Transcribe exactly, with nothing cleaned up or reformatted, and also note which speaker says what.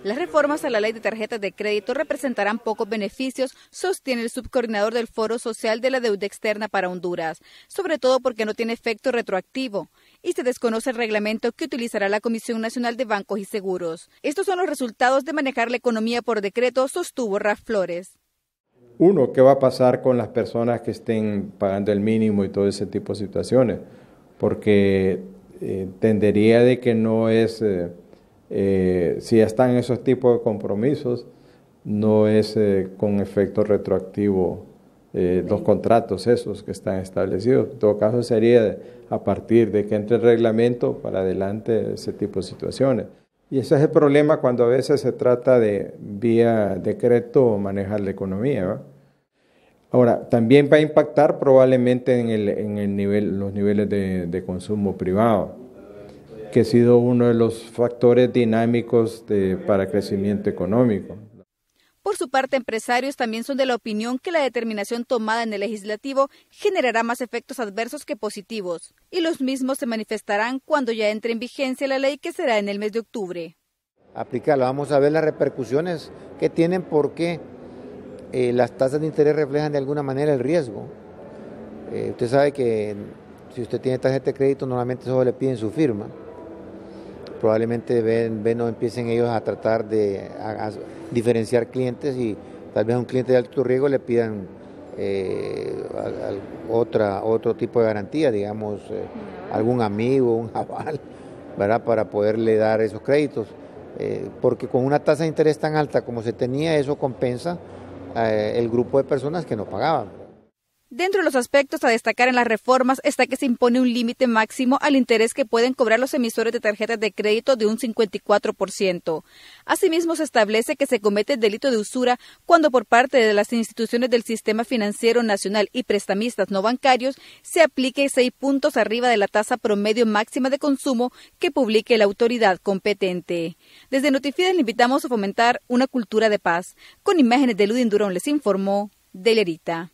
Speaker 1: Las reformas a la ley de tarjetas de crédito representarán pocos beneficios, sostiene el subcoordinador del Foro Social de la Deuda Externa para Honduras, sobre todo porque no tiene efecto retroactivo y se desconoce el reglamento que utilizará la Comisión Nacional de Bancos y Seguros. Estos son los resultados de manejar la economía por decreto, sostuvo Raf Flores.
Speaker 2: Uno, ¿qué va a pasar con las personas que estén pagando el mínimo y todo ese tipo de situaciones? Porque eh, entendería de que no es... Eh, Eh, si ya están esos tipos de compromisos, no es eh, con efecto retroactivo eh, los contratos esos que están establecidos. En todo caso sería a partir de que entre el reglamento para adelante ese tipo de situaciones. Y ese es el problema cuando a veces se trata de vía decreto manejar la economía, ¿verdad? Ahora, también va a impactar probablemente en, el, en el nivel, los niveles de, de consumo privado, que ha sido uno de los factores dinámicos de, para crecimiento económico.
Speaker 1: Por su parte, empresarios también son de la opinión que la determinación tomada en el legislativo generará más efectos adversos que positivos, y los mismos se manifestarán cuando ya entre en vigencia la ley, que será en el mes de octubre.
Speaker 3: Aplicarla, vamos a ver las repercusiones que tienen, porque eh, las tasas de interés reflejan de alguna manera el riesgo. Eh, usted sabe que si usted tiene tarjeta de crédito, normalmente solo le piden su firma. Probablemente ven, ven o empiecen ellos a tratar de a, a diferenciar clientes, y tal vez a un cliente de alto riesgo le pidan eh, a, a otra, otro tipo de garantía, digamos, eh, algún amigo, un aval, ¿verdad?, para poderle dar esos créditos. Eh, porque con una tasa de interés tan alta como se tenía, eso compensa eh, el grupo de personas que no pagaban.
Speaker 1: Dentro de los aspectos a destacar en las reformas está que se impone un límite máximo al interés que pueden cobrar los emisores de tarjetas de crédito de un cincuenta y cuatro por ciento. Asimismo, se establece que se comete el delito de usura cuando por parte de las instituciones del sistema financiero nacional y prestamistas no bancarios se aplique seis puntos arriba de la tasa promedio máxima de consumo que publique la autoridad competente. Desde Notifides le invitamos a fomentar una cultura de paz. Con imágenes de Ludin Durón les informó Delerita.